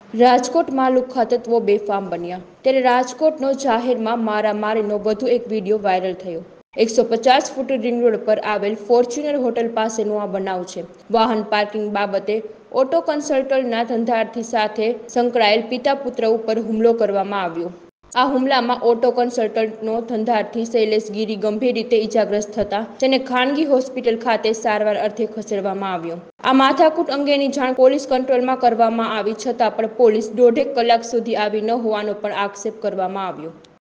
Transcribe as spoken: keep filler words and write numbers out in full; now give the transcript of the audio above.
રાજકોટમાં લુખ્ખાતત્વો બેફામ બન્યા ત્યારે રાજકોટનો જાહેરમાં મારામારીનો વધુ એક વિડીયો વાયરલ થયો। એકસો પચાસ ફૂટ રિંગ રોડ પર આવેલ ફોર્ચ્યુનર હોટલ પાસેનો આ બનાવ છે। વાહન પાર્કિંગ બાબતે ઓટો કન્સલ્ટન્ટના ધંધાર્થી સાથે સંકળાયેલ પિતા પુત્ર ઉપર હુમલો કરવામાં આવ્યો। આ હુમલામાં ઓટો કન્સલ્ટન્ટનો ધંધાર્થી શૈલેષ ગીરી ગંભીર રીતે ઇજાગ્રસ્ત થતા તેને ખાનગી હોસ્પિટલ ખાતે સારવાર અર્થે ખસેડવામાં આવ્યો। આ માથાકૂટ અંગેની જાણ પોલીસ કંટ્રોલમાં કરવામાં આવી છતાં પણ પોલીસ દોઢેક કલાક સુધી આવી ન હોવાનો પણ આક્ષેપ કરવામાં આવ્યો।